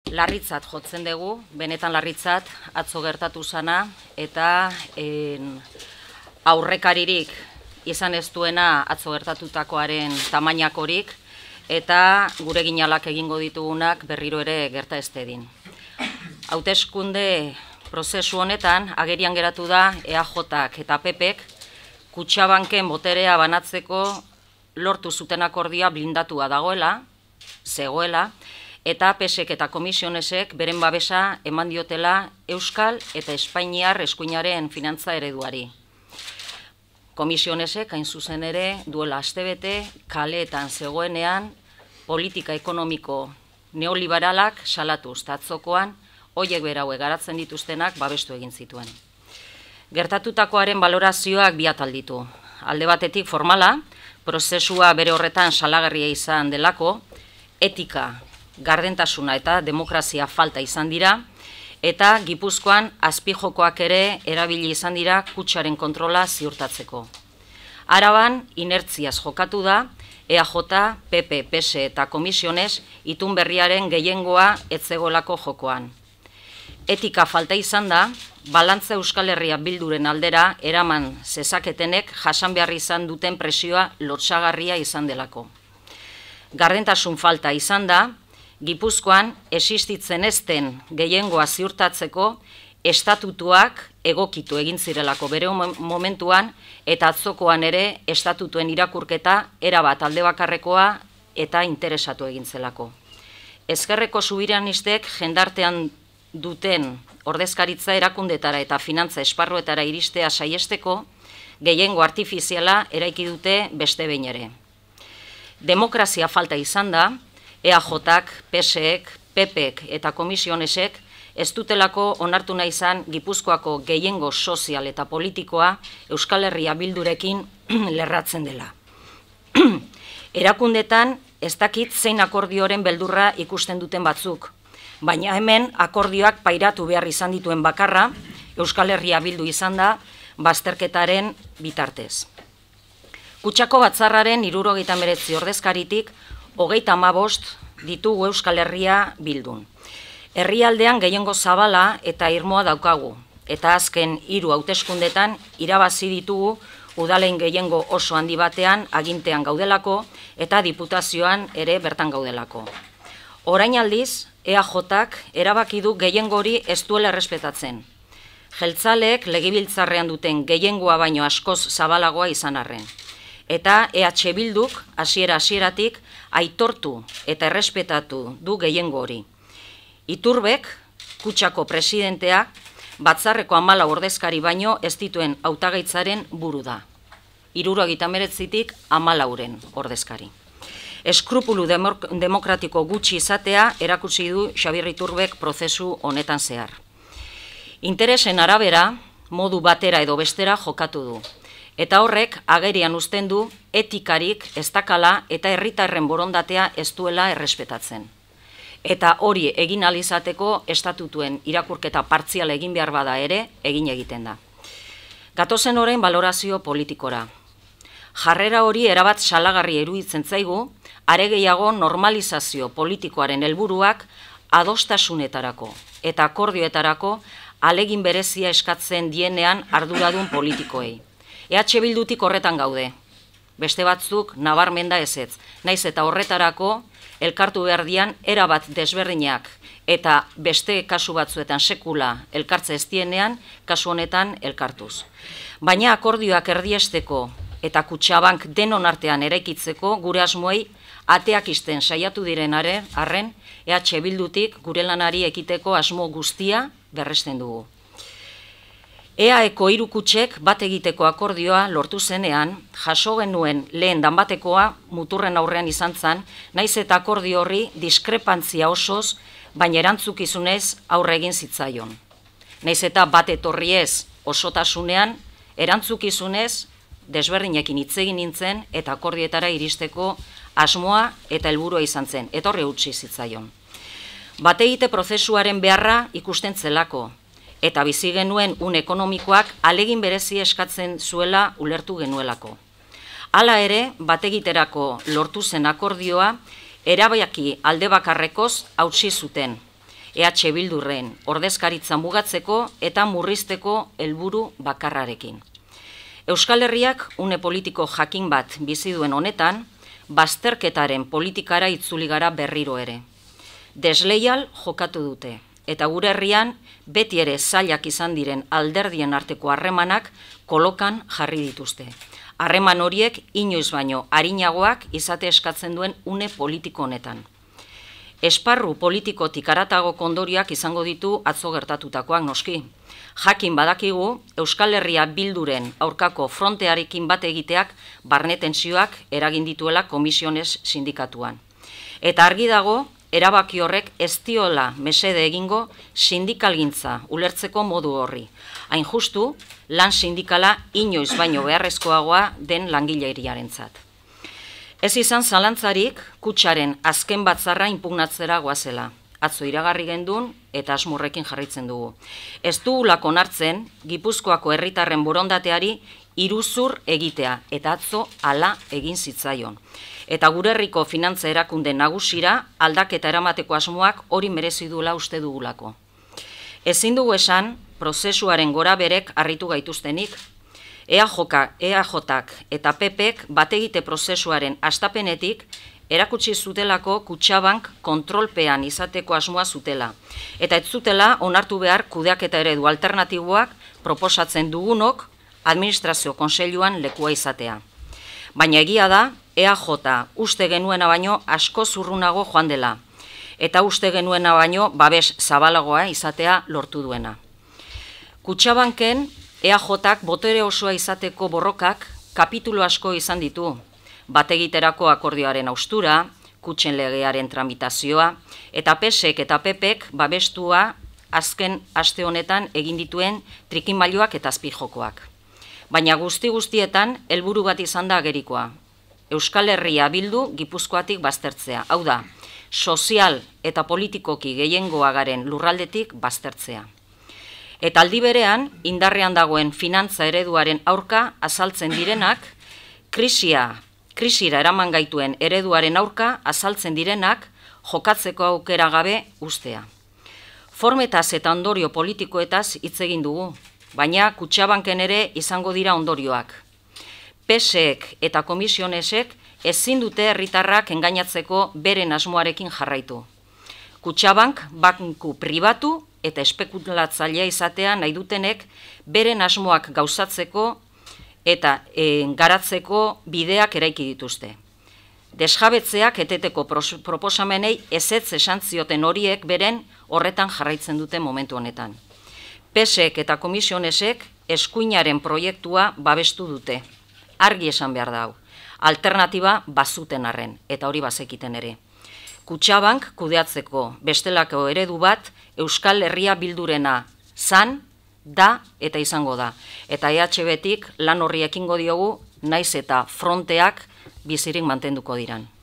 larritzat jotzen dugu, benetan larritzat atzo gertatu zana, eta aurrekaririk izan ez duena atzo gertatutakoaren tamainakorik, eta gure ginalak egingo ditugunak berriro ere gerta ez dedin. Hauteskunde prozesu honetan agerian geratu da EAJak eta PPek Kutxabanken boterea banatzeko lortu zuten akordioa blindatua dagoela, zegoela, eta PSek eta Komisionesek beren babesa eman diotela Euskal eta Espainiar eskuinaren finantza ereduari. Komisionesek hain zuzen ere duela astebete kaleetan zegoenean politika ekonomiko neoliberalak salatuz eta atzokoan hoiek beraue garatzen dituztenak babestu egin zituen. Gertatutakoaren balorazioak bi atal ditu. Alde batetik formala, prozesua bere horretan salagarria izan delako, etika, gardentasuna eta demokrazia falta izan dira, eta Gipuzkoan azpijokoak ere erabili izan dira kutxaren kontrola ziurtatzeko. Araban, inertziaz jokatu da, EAJ, PP, PS eta Komisiones itun berriaren gehiengoa etzegolako jokoan. Etika falta izan da, balantza Euskal Herria Bilduren aldera eraman zezaketenek jasan behar izan duten presioa lotsagarria izan delako. Gardentasun falta izan da, Gipuzkoan existitzen ezten gehiengoa ziurtatzeko estatutuak egokitu egin zirelako bere momentuan eta atzokoan ere estatutuen irakurketa erabat alde bakarrekoa eta interesatu egin zelako. Ezkerreko subiranistek jendartean duten ordezkaritza erakundetara eta finantza esparruetara iristea saiesteko gehiengo artifiziala eraiki dute beste behin ere. Demokrazia falta izan da, EAJak, PSek, PPek eta Komisionesek ez dutelako onartu nahi izan Gipuzkoako gehiengo sozial eta politikoa Euskal Herria Bildurekin lerratzen dela. Erakundetan ez dakit zein akordioren beldurra ikusten duten batzuk, baina hemen akordioak pairatu behar izan dituen bakarra Euskal Herria Bildu izan da bazterketaren bitartez. Kutxako batzarraren 79 ordezkaritik 35 ditugu Euskal Herria Bildun. Herrialdean gehiengo zabala eta irmoa daukagu, eta azken 3 hauteskundetan irabazi ditugu udalen gehiengo oso handi batean agintean gaudelako eta diputazioan ere bertan gaudelako. Orain aldiz, EAJak erabaki du gehiengori ez duela errespetatzen. Jeltzaleek legebiltzarrean duten gehiengoa baino askoz zabalagoa izan arren. Eta EH Bilduk hasieratik aitortu eta errespetatu du gehiengo hori. Iturbek, Kutxako presidentea, batzarreko 14 ordezkari baino ez dituen hautagaitzaren buru da. 79tik 14 ordezkari. Eskrupulu demokratiko gutxi izatea erakutsi du Xabier Iturbek prozesu honetan zehar. Interesen arabera, modu batera edo bestera jokatu du. Eta horrek agerian uzten du etikarik ez dakala eta herritarren borondatea ez duela errespetatzen. Eta hori egin ahal izateko estatutuen irakurketa partzial egin behar bada ere egin egiten da. Gatozen orain balorazio politikora. Jarrera hori erabat salagarri iruditzen zaigu, are gehiago normalizazio politikoaren helburuak adostasunetarako eta akordioetarako ahalegin berezia eskatzen dienean arduradun politikoei. EH Bildutik horretan gaude, beste batzuk nabarmenda ezetz, naiz eta horretarako elkartu behar dian erabat desberdinak eta beste kasu batzuetan sekula elkartze ez dienean, kasu honetan elkartuz. Baina akordioak erdiesteko eta Kutxabank denon artean eraikitzeko gure asmoei ateak isten saiatu diren arren, EH Bildutik gure lanari ekiteko asmo guztia berresten dugu. EAeko 3 kutxek bat egiteko akordioa lortu zenean, jaso genuen lehen danbatekoa muturren aurrean izan zen, naiz eta akordio horri diskrepantzia osoz, baina erantzukizunez aurre egin zitzaion. Naiz eta bat etorri ez osotasunean, erantzukizunez desberdinekin hitz egin nintzen eta akordioetara iristeko asmoa eta helburua izan zen, etorri utzi zitzaion. Bat egite prozesuaren beharra ikusten zelako, eta bizi genuen ekonomikoak ahalegin berezi eskatzen zuela ulertu genuelako. Hala ere, bategiterako lortu zen akordioa erabaki alde bakarrekoz hautsi zuten, EH Bildurren ordezkaritza mugatzeko eta murrizteko helburu bakarrarekin. Euskal Herriak une politiko jakin bat bizi duen honetan, bazterketaren politikara itzuli gara berriro ere. Desleial jokatu dute, eta gure herrian beti ere zailak izan diren alderdien arteko harremanak kolokan jarri dituzte. Harreman horiek inoiz baino arinagoak izate eskatzen duen une politiko honetan. Esparru politikotik haratago ondorioak izango ditu atzo gertatutakoak noski. Jakin badakigu Euskal Herria Bilduren aurkako frontearekin bat egiteak barne tentsioak eragin dituela komisiones sindikatuan. Eta argi dago, erabaki horrek ez diola mesede egingo sindikalgintza ulertzeko modu horri. Hain justu, lan sindikala inoiz baino beharrezkoagoa den langileriarentzat. Ez izan zalantzarik kutxaren azken batzarra inpugnatzera goazela. Atzo iragarri gendun eta asmurrekin jarraitzen dugu. Ez dugulako onartzen Gipuzkoako herritarren borondateari iruzur egitea eta atzo hala egin zitzaion. Eta gure herriko finantza erakunde nagusira aldaketa eramateko asmoak hori merezi duela uste dugulako. Ezin dugu esan prozesuaren goraberek harritu gaituztenik, EAJak eta PPek bategite prozesuaren hastapenetik erakutsi zutelako Kutxabank kontrolpean izateko asmoa zutela, eta ez zutela onartu behar kudeaketa eredu alternatiboak proposatzen dugunok administrazio kontseiluan lekua izatea. Baina egia da, EAJ uste genuena baino asko zurrunago joan dela, eta uste genuena baino babes zabalagoa izatea lortu duena. Kutxabanken EAJak botere osoa izateko borrokak kapitulu asko izan ditu, bategiterako akordioaren haustura, kutxen legearen tramitazioa, eta PSek eta PPek babestua azken aste honetan egin dituen trikimailuak eta azpijokoak. Baina guztietan helburu bat izan da agerikoa. Euskal Herria Bildu Gipuzkoatik baztertzea, hau da, sozial eta politikoki gehiengoa garen lurraldetik baztertzea. Eta aldi berean, indarrean dagoen finantza ereduaren aurka azaltzen direnak, krisira eraman gaituen ereduaren aurka azaltzen direnak jokatzeko aukera gabe ustea. Formetaz eta ondorio politikoetaz hitz egin dugu, baina Kutxabanken ere izango dira ondorioak. PSek eta komisionesek ezin dute herritarrak engainatzeko beren asmoarekin jarraitu. Kutxabank banku pribatu eta espekulatzailea izatea nahi dutenek beren asmoak gauzatzeko eta garatzeko bideak eraiki dituzte. Desjabetzeak eteteko proposamenei ezetz esan zioten horiek beren horretan jarraitzen dute momentu honetan. PSek eta komisionesek eskuinaren proiektua babestu dute. Argi esan behar da hau, alternatiba bazuten arren, eta hori bazekiten ere. Kutxabank kudeatzeko bestelako eredu bat Euskal Herria Bildurena zan, da eta izango da. Eta EHBtik lan horri ekingo diogu, naiz eta fronteak bizirik mantenduko diran.